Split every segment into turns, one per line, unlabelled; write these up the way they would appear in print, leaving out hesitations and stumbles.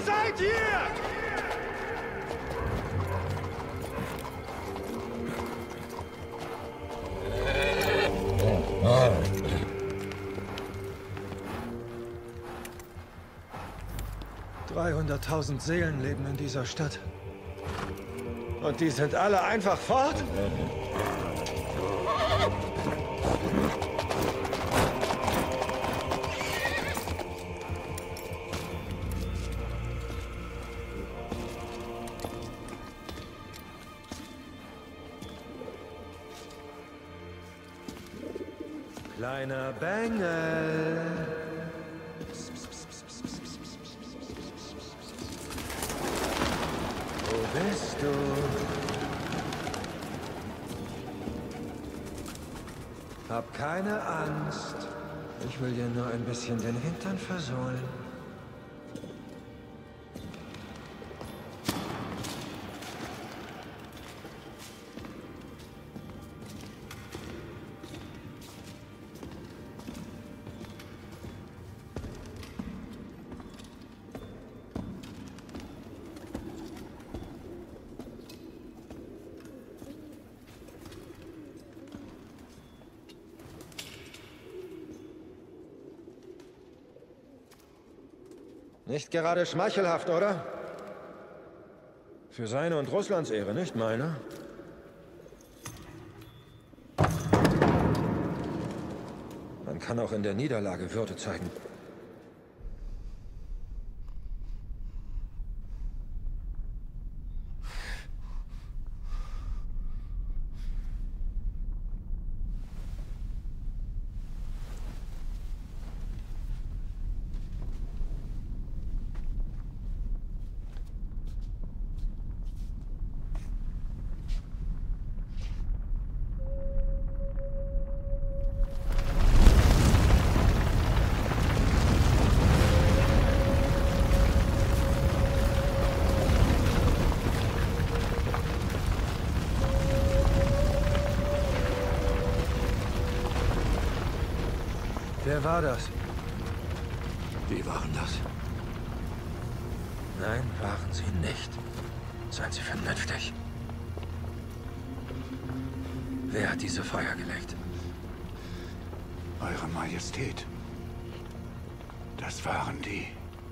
seid ihr?
...300.000 Seelen leben in dieser Stadt. Und die sind alle einfach fort? Kleiner Bengel. Wo bist du? Hab keine Angst. Ich will dir nur ein bisschen den Hintern versohlen. Nicht gerade schmeichelhaft, oder? Für seine und Russlands Ehre, nicht meine. Man kann auch in der Niederlage Würde zeigen. Wer war das?
Die waren das.
Nein, waren sie nicht. Seien Sie vernünftig. Wer hat diese Feuer gelegt?
Eure Majestät. Das waren die.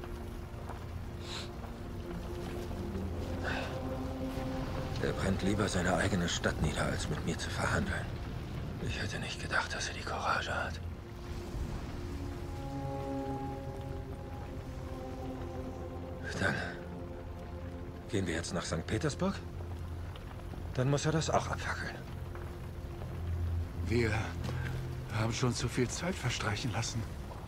Er brennt lieber seine eigene Stadt nieder, als mit mir zu verhandeln. Ich hätte nicht gedacht, dass er die Courage hat. Dann gehen wir jetzt nach St. Petersburg? Dann muss er das auch abfackeln.
Wir haben schon zu viel Zeit verstreichen lassen.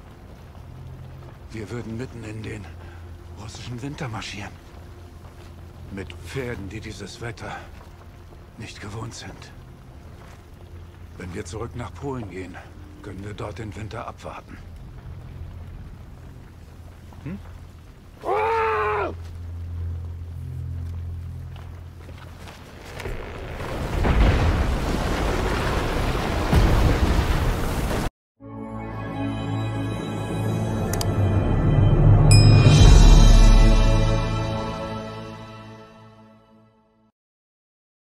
Wir würden mitten in den russischen Winter marschieren. Mit Pferden, die dieses Wetter nicht gewohnt sind. Wenn wir zurück nach Polen gehen, können wir dort den Winter abwarten. Hm?